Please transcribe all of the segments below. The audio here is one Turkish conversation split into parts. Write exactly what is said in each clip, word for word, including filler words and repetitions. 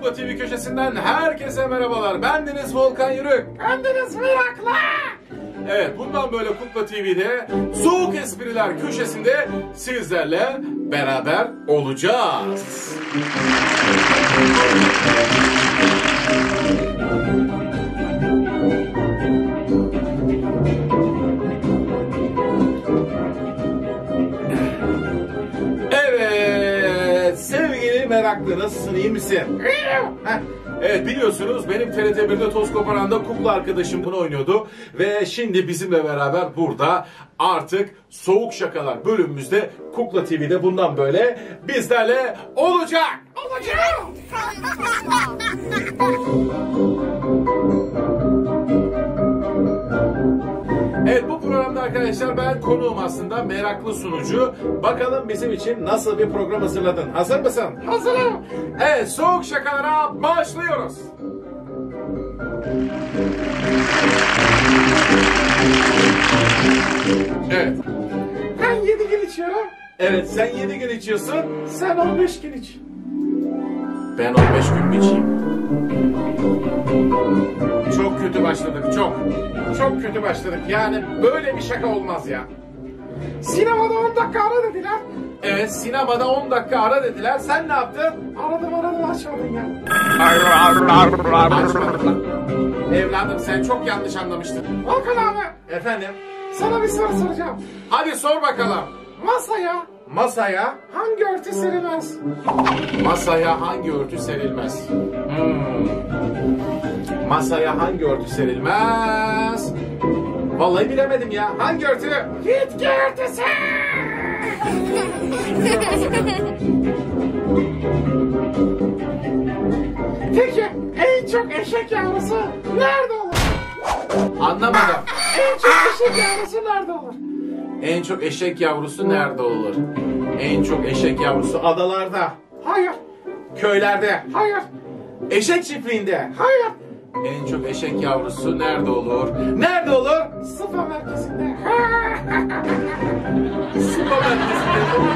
Kukla T V köşesinden herkese merhabalar. Bendeniz Volkan Yürük. Bendeniz Miracle. Evet, bundan böyle Kukla T V'de soğuk espriler köşesinde sizlerle beraber olacağız. Evet, sevgili meraklı, nasılsın, iyi misin? Heh. Evet, biliyorsunuz benim T R T bir'de Toz Koparan'da kukla arkadaşım bunu oynuyordu. Ve şimdi bizimle beraber burada artık Soğuk Şakalar bölümümüzde Kukla T V'de bundan böyle bizlerle olacak. Olacak. Evet, bu programda arkadaşlar ben konuğum aslında, meraklı sunucu. Bakalım bizim için nasıl bir program hazırladın? Hazır mısın? Hazırım. Evet, Soğuk Şakalara başlıyoruz. Evet. Ben yedi gün içiyorum. Evet, sen yedi gün içiyorsun. Sen on beş gün iç. Ben on beş gün mü içeyim? Çok kötü başladık, çok. Çok kötü başladık. Yani böyle bir şaka olmaz ya. Sinemada on dakika ara dediler. Evet, sinemada on dakika ara dediler. Sen ne yaptın? Aradım aradım açmadın ya. Açmadım lan. Evladım, sen çok yanlış anlamıştın. Volkan abi, Efendim? sana bir soru soracağım. Hadi sor bakalım. Masaya Masaya, hangi örtü serilmez? masaya hangi örtü serilmez? Hmm. Masaya hangi örtü serilmez? Vallahi bilemedim ya. Hangi örtü? Bitki örtüsü. Peki en çok eşek yavrusu nerede olur? Anlamadım. En çok eşek yavrusu nerede olur? En çok eşek yavrusu nerede olur? En çok eşek yavrusu adalarda, Hayır, köylerde, hayır, eşek çiftliğinde. hayır. En çok eşek yavrusu nerede olur? Nerede olur? Sıfa merkezinde. Spa merkezinde.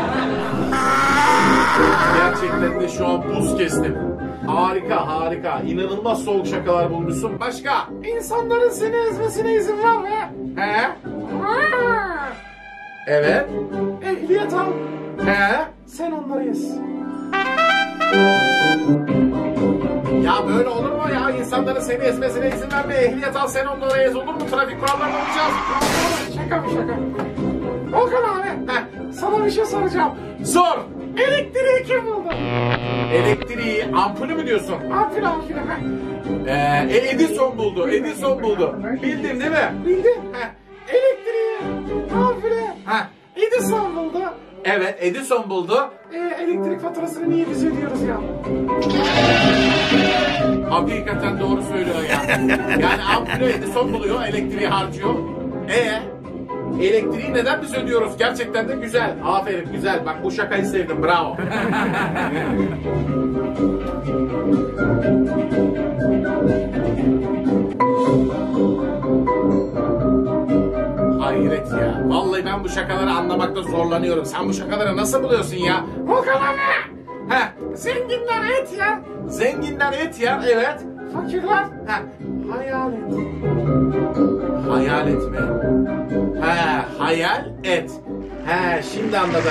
Gerçekten de şu an buz kestim. Harika, harika. İnanılmaz soğuk şakalar bulmuşsun. Başka? İnsanların seni ezmesine izin verme. He? Evet. Ehliyet al. He? Sen onları ez. Ya böyle olur mu ya? İnsanların seni ezmesine izin verme. Ehliyet al, sen onlara ez, olur mu? Trafik kurallarına uyacağız. Şaka mı şaka? Volkan abi, Heh. sana bir şey soracağım. Sor. Elektriği kim buldu? Elektriği, ampulü mü diyorsun? Ampul ampul. ha. Ee, e, Edison buldu. Edison buldu. Bildin değil mi? Bildin? Heh. Elektriği, ampulü, Heh. Edison buldu. Evet, Edison buldu. Ee, elektrik faturasını niye biz ödüyoruz ya? Hakikaten doğru söylüyor ya. Yani ampulü Edison buluyor, elektriği harcıyor. E elektriği neden biz ödüyoruz? Gerçekten de güzel. Aferin, güzel. Bak bu şakayı sevdim. Bravo. Hayret ya. Vallahi ben bu şakaları anlamakta zorlanıyorum. Sen bu şakaları nasıl buluyorsun ya? Volkan abi, Heh. zenginler et yer, Zenginler et yer, evet. fakirler Heh. hayal et. Hayal etme. He, hayal et. He, şimdi anladım.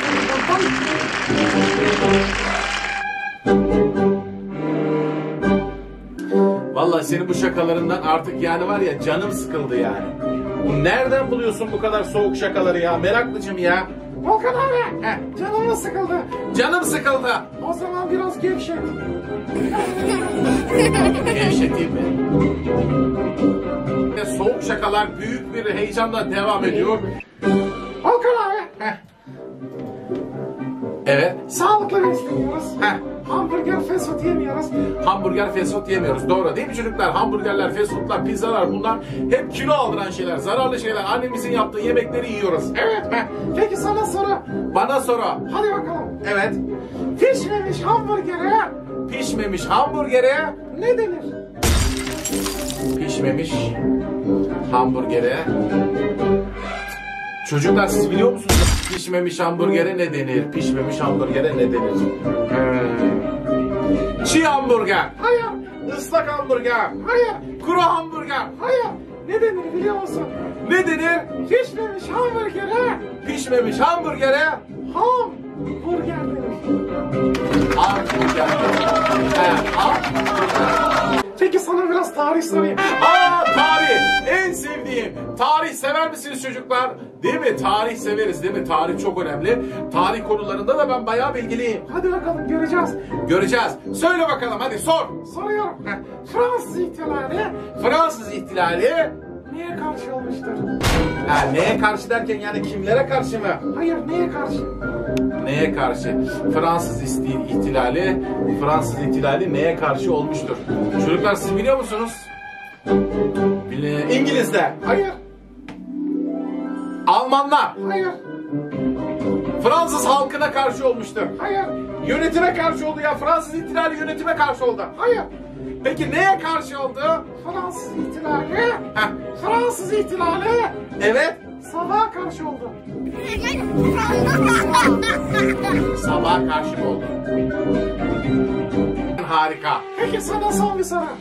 Vallahi senin bu şakalarından artık yani var ya, canım sıkıldı yani. Bu nereden buluyorsun bu kadar soğuk şakaları ya? Meraklıcım ya. Volkan abi, Heh. canım mı sıkıldı? Canım sıkıldı. O zaman biraz gevşet. Gevşeteyim mi? Ve soğuk şakalar büyük bir heyecanla devam ediyor. Volkan abi, Heh. Evet. sağlıklı besleniyoruz. Heh. Hamburger, fast food yemiyoruz. Hamburger, fast food yemiyoruz. Doğru değil mi çocuklar? Hamburgerler, fast foodlar, pizzalar, bunlar hep kilo aldıran şeyler, zararlı şeyler. Annemizin yaptığı yemekleri yiyoruz. Evet. Heh. Peki sana soru. Bana soru. Hadi bakalım. Evet. Pişmemiş hamburgere Pişmemiş hamburgere, ne denir? pişmemiş hamburgere. Çocuklar siz biliyor musunuz? Pişmemiş hamburgere ne denir? Pişmemiş hamburgere ne denir? Hmm. Çiğ hamburger. Hayır. Islak hamburger. Hayır. Kuru hamburger. Hayır. Ne denir biliyor musun? Ne denir? Pişmemiş hamburgere. Pişmemiş hamburgere. Hamburger denir. Hamburger. He, hamburger. Peki sana biraz tarih sorayım. Aa, tarih. En sevdiğim. Tarih sever misiniz çocuklar? Değil mi? Tarih severiz değil mi? Tarih çok önemli. Tarih konularında da ben bayağı bilgiliyim. Hadi bakalım göreceğiz. Göreceğiz. Söyle bakalım hadi sor. Soruyorum. Fransız ihtilali Fransız ihtilali neye karşı olmuştur? ha, neye karşı derken yani kimlere karşı mı? Hayır, neye karşı? Neye karşı? Fransız isti- ihtilali Fransız ihtilali neye karşı olmuştur? Çocuklar siz biliyor musunuz? Bili- İngilizler, Hayır, Almanlar, hayır, Fransız halkına karşı olmuştur. hayır, Yönetime karşı oldu ya. Fransız ihtilali yönetime karşı oldu. hayır. Peki neye karşı oldu? Fransız ihtilali, Heh, Fransız ihtilali evet. sabaha karşı oldu. Sabaha karşı mı oldu? Harika. Peki sana son bir soru.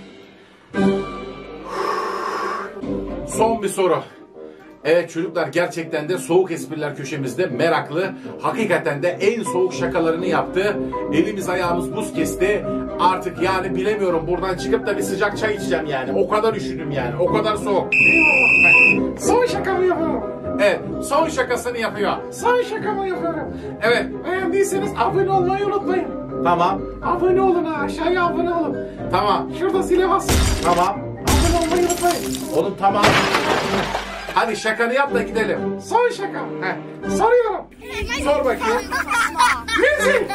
Son bir soru. Evet çocuklar gerçekten de soğuk espriler köşemizde meraklı. Hakikaten de en soğuk şakalarını yaptı. Elimiz ayağımız buz kesti. Artık yani bilemiyorum buradan çıkıp da bir sıcak çay içeceğim yani. O kadar üşüdüm yani. O kadar soğuk. Eyvallah. Son şakamı yapıyorum. Evet son şakasını yapıyor. Son şakamı yapıyorum. Evet Beğendiyseniz abone olmayı unutmayın. tamam Abone olun ha, aşağıya abone olun. tamam Şurada zile basın. tamam. Abone olmayı unutmayın. Oğlum tamam. Hadi şakanı yap da gidelim. Son şaka. Heh. Soruyorum. Sor bakayım. Müzik.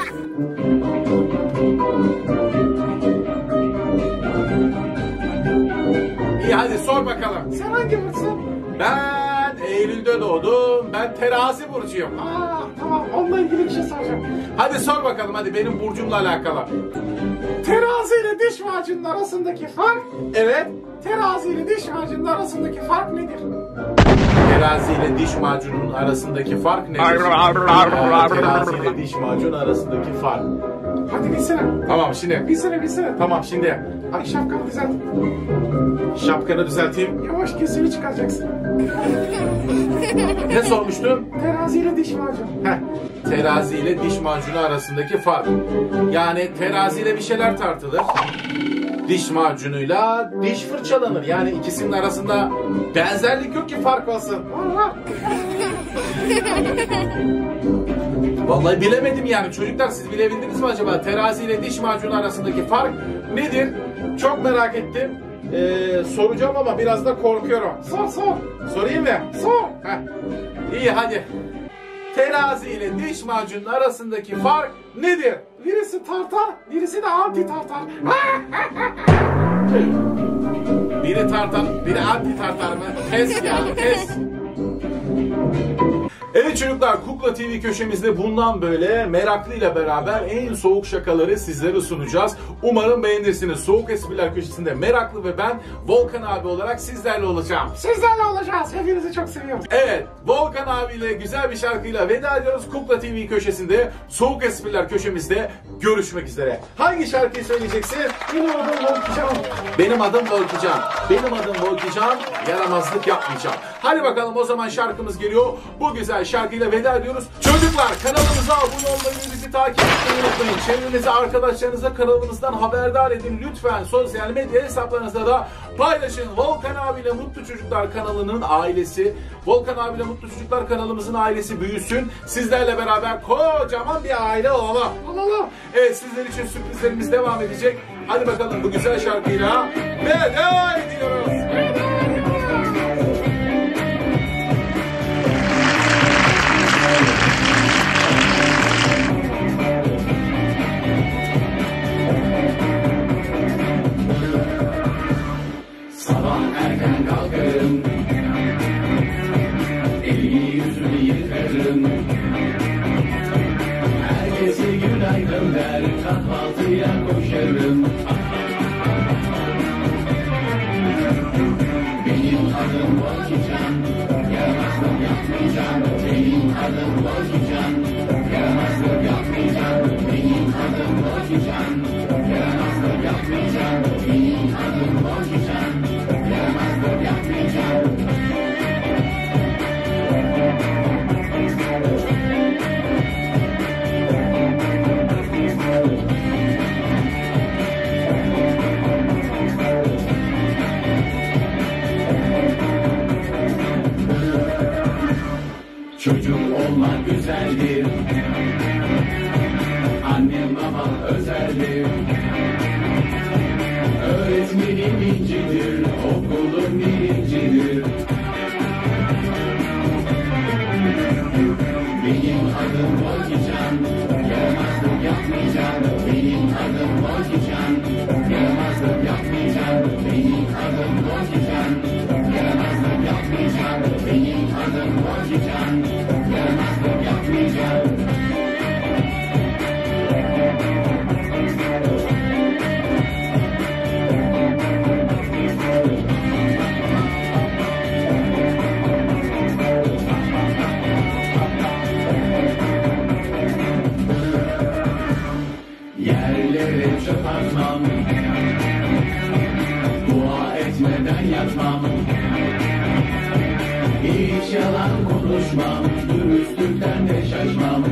İyi hadi sor bakalım. Sen hangi burçsun? Ben Eylül'de doğdum. Ben terazi burcuyum. Aa, tamam, onunla ilgili bir şey soracağım. Hadi sor bakalım hadi benim burcumla alakalı. Terazi ile diş macunun arasındaki fark, Evet. terazi ile diş macunun arasındaki fark nedir? Terazi ile diş macunun arasındaki fark nedir? Ee, Terazi ile diş macun arasındaki fark. Hadi bilsene. Tamam şimdi. Bilsene, bilsene. Tamam şimdi. Hadi şapkanı düzelt. Şapkanı düzelteyim. Yavaş kesini çıkaracaksın. Ne sormuştun? Terazi ile diş macun. Heh. Terazi ile diş macunu arasındaki fark. Yani terazi ile bir şeyler tartılır. Diş macunuyla diş fırçalanır. Yani ikisinin arasında benzerlik yok ki fark olsun. Var var. Vallahi bilemedim yani. Çocuklar siz bilebildiniz mi acaba? Terazi ile diş macunu arasındaki fark nedir? Çok merak ettim. Ee, soracağım ama biraz da korkuyorum. Sor sor. Sorayım mı? Sor. Heh. İyi hadi. Terazi ile diş macunun arasındaki fark nedir? Birisi tartar, birisi de anti tartar. Biri tartar, biri anti tartar mı? Kes ya, kes. Evet çocuklar, Kukla T V köşemizde bundan böyle meraklıyla beraber en soğuk şakaları sizlere sunacağız. Umarım beğenirsiniz. Soğuk Espriler köşesinde Meraklı ve ben Volkan abi olarak sizlerle olacağım. Sizlerle olacağız. Hepinizi çok seviyoruz. Evet, Volkan abiyle güzel bir şarkıyla veda ediyoruz. Kukla T V köşesinde, Soğuk Espriler köşemizde görüşmek üzere. Hangi şarkıyı söyleyeceksin? Benim adım Volkan. Benim adım Volkican. Benim adım Volkican. Yaramazlık yapmayacağım. Hadi bakalım o zaman şarkımız geliyor. Bu güzel şarkıyla veda ediyoruz. Çocuklar kanalımıza abone olmayı ve bizi takip etmeyi unutmayın. Çevrenize, arkadaşlarınıza kanalımızdan haberdar edin. Lütfen sosyal medya hesaplarınızda da paylaşın. Volkan abiyle Mutlu Çocuklar kanalının ailesi, Volkan abiyle Mutlu Çocuklar kanalımızın ailesi büyüsün. Sizlerle beraber kocaman bir aile olalım. Olalım. Evet sizler için sürprizlerimiz devam edecek. Hadi bakalım bu güzel şarkıyla veda ediyoruz. Sabah erken kalkarım, elini yüzünü yıkarım. Herkese günaydın der, kahvaltıya koşarım. Benim adım Volkican, yaramazlık yapmayacağım. Benim adım Volkican, yaramazlık yapmayacağım. Benim adım Volkican, yaramazlık Çocuk olmak güzeldir. Annem babam özeldir. Öğretmenim incidir, okulum birincidir. Benim adım Bozican, yaramazlık yapmayacağım. Benim adım Bozican, yaramazlık yapmayacağım. Benim adım Bozican, yaramazlık yapmayacağım. Benim adım Bozican, yaramazlık yapmayacağım. Yerlere çöp atmam, dua etmeden yatmam. Hiç yalan konuşmam, dürüstlükten de şaşmam.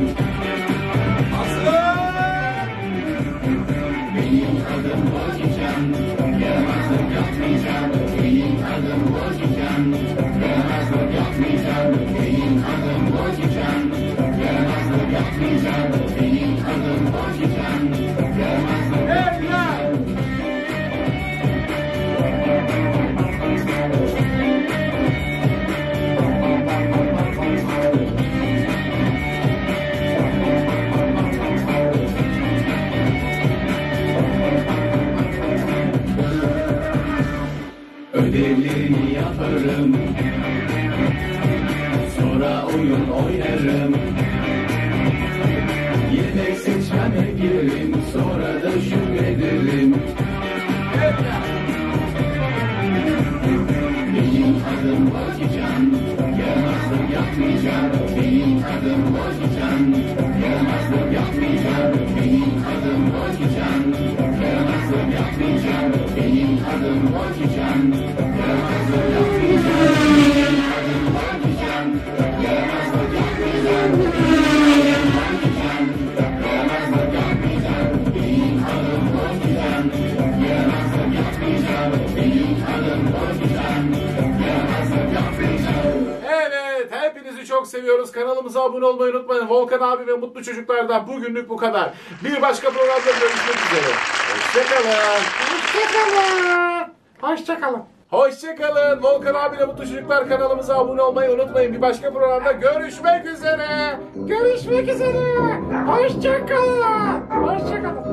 Benim adım Bozican, yaramazlık yapmayacağım. Benim adım Bozican, yaramazlık yapmayacağım. Benim adım Bozican, yaramazlık yapmayacağım. Benim adım Bozican, yaramazlık yapmayacağım. Ödevlerimi yaparım, sonra oyun oynarım. Yemek seçmeme girerim, sonra da şükrederim. Benim adım Bozican, yaramazlık yapmayacağım. Benim adım Bozican, yaramazlık yapmayacağım. Benim adım Bozican, yaramazlık yapmayacağım. Benim adım Bozican, yaramazlık yapmayacağım. Benim adım Bozican, yaramazlık yapmayacağım. Benim Bozican, yaramazlık yapmayacağım. Benim adım Bozican, yaramazlık yapmayacağım. Benim adım Bozican, yaramazlık yapmayacağım. Evet, hepinizi çok seviyoruz. Kanalımıza abone olmayı unutmayın. Volkan abi ve Mutlu Çocuklar'dan bugünlük bu kadar. Bir başka programda görüşmek üzere. Hoşçakalın. Hoşçakalın. Hoşçakalın. Hoşçakalın. Volkan abiyle Mutlu Çocuklar kanalımıza abone olmayı unutmayın. Bir başka programda görüşmek üzere. Görüşmek üzere. Hoşçakalın. Hoşçakalın.